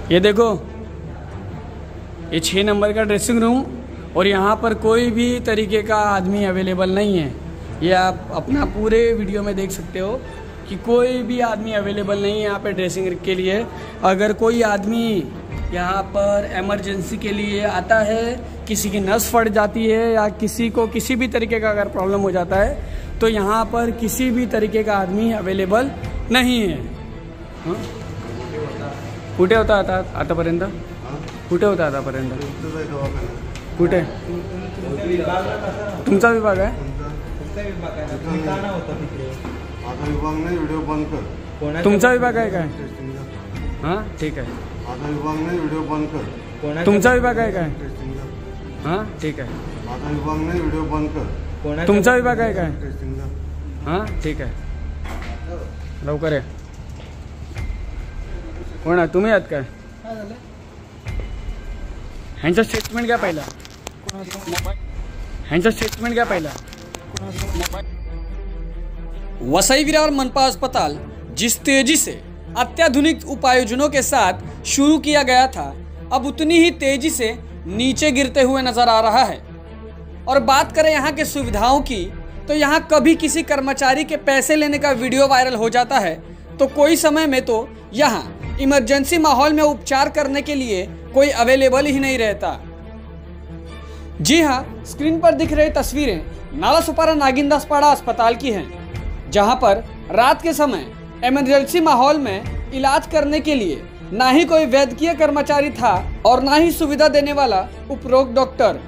ये देखो, ये 6 नंबर का ड्रेसिंग रूम और यहाँ पर कोई भी तरीके का आदमी अवेलेबल नहीं है। ये आप अपना पूरे वीडियो में देख सकते हो कि कोई भी आदमी अवेलेबल नहीं है यहाँ पे ड्रेसिंग के लिए। अगर कोई आदमी यहाँ पर इमरजेंसी के लिए आता है, किसी की नस फट जाती है या किसी को किसी भी तरीके का अगर प्रॉब्लम हो जाता है तो यहाँ पर किसी भी तरीके का आदमी अवेलेबल नहीं है। कुठे होता आतापर्यंत? कुठे होता आतापर्यंत? कुठे? तुमचा विभाग आहे? तुमचा विभाग आहे काय? हां ठीक आहे. तुमचा विभाग आहे काय? हां ठीक आहे. तुमचा विभाग आहे काय? हां ठीक आहे. लवकर या. कोण आहे? तुम्ही आहात काय? ह्यांचं स्टेटमेंट घ्या पहिला. ह्यांचं स्टेटमेंट घ्या पहिला. वसई विरार मनपा अस्पताल जिस तेजी से अत्याधुनिक उपायोजनों के साथ शुरू किया गया था, अब उतनी ही तेजी से नीचे गिरते हुए नजर आ रहा है। और बात करें यहाँ के सुविधाओं की, तो यहाँ कभी किसी कर्मचारी के पैसे लेने का वीडियो वायरल हो जाता है तो कोई समय में तो यहाँ इमरजेंसी माहौल में उपचार करने के लिए कोई अवेलेबल ही नहीं रहता। जी हाँ, स्क्रीन पर दिख रही तस्वीरें नालासोपारा नागिनदासपाड़ा अस्पताल की हैं, जहां पर रात के समय इमरजेंसी माहौल में इलाज करने के लिए ना ही कोई वैद्यकीय कर्मचारी था और ना ही सुविधा देने वाला उपरोक्त डॉक्टर।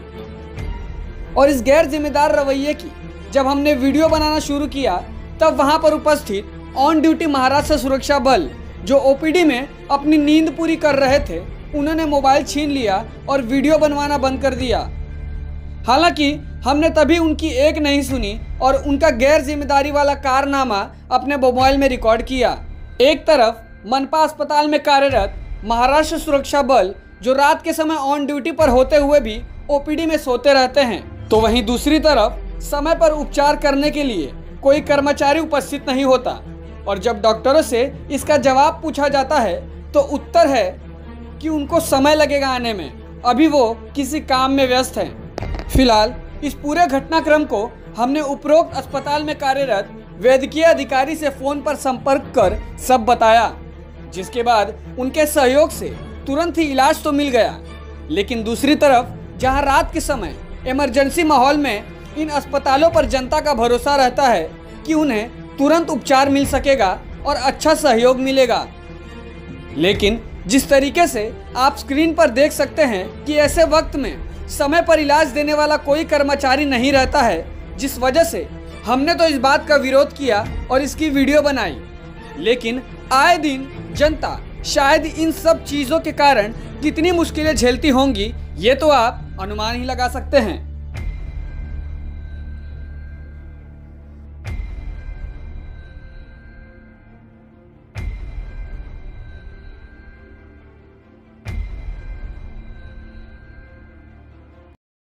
और इस गैर जिम्मेदार रवैये की जब हमने वीडियो बनाना शुरू किया, तब वहां पर उपस्थित ऑन ड्यूटी महाराष्ट्र सुरक्षा बल जो ओपीडी में अपनी नींद पूरी कर रहे थे, उन्होंने मोबाइल छीन लिया और वीडियो बनवाना बंद कर दिया। हालांकि हमने तभी उनकी एक नहीं सुनी और उनका गैर जिम्मेदारी वाला कारनामा अपने मोबाइल में रिकॉर्ड किया। एक तरफ मनपा अस्पताल में कार्यरत महाराष्ट्र सुरक्षा बल जो रात के समय ऑन ड्यूटी पर होते हुए भी ओपीडी में सोते रहते हैं, तो वहीं दूसरी तरफ समय पर उपचार करने के लिए कोई कर्मचारी उपस्थित नहीं होता। और जब डॉक्टरों से इसका जवाब पूछा जाता है तो उत्तर है कि उनको समय लगेगा आने में, अभी वो किसी काम में व्यस्त हैं। फिलहाल इस पूरे घटनाक्रम को हमने उपरोक्त अस्पताल में कार्यरत वैद्यकीय अधिकारी से फोन पर संपर्क कर सब बताया, जिसके बाद उनके सहयोग से तुरंत ही इलाज तो मिल गया। लेकिन दूसरी तरफ जहां रात के समय इमरजेंसी माहौल में इन अस्पतालों पर जनता का भरोसा रहता है कि उन्हें तुरंत उपचार मिल सकेगा और अच्छा सहयोग मिलेगा, लेकिन जिस तरीके से आप स्क्रीन पर देख सकते हैं कि ऐसे वक्त में समय पर इलाज देने वाला कोई कर्मचारी नहीं रहता है, जिस वजह से हमने तो इस बात का विरोध किया और इसकी वीडियो बनाई। लेकिन आए दिन जनता शायद इन सब चीज़ों के कारण कितनी मुश्किलें झेलती होंगी, ये तो आप अनुमान ही लगा सकते हैं।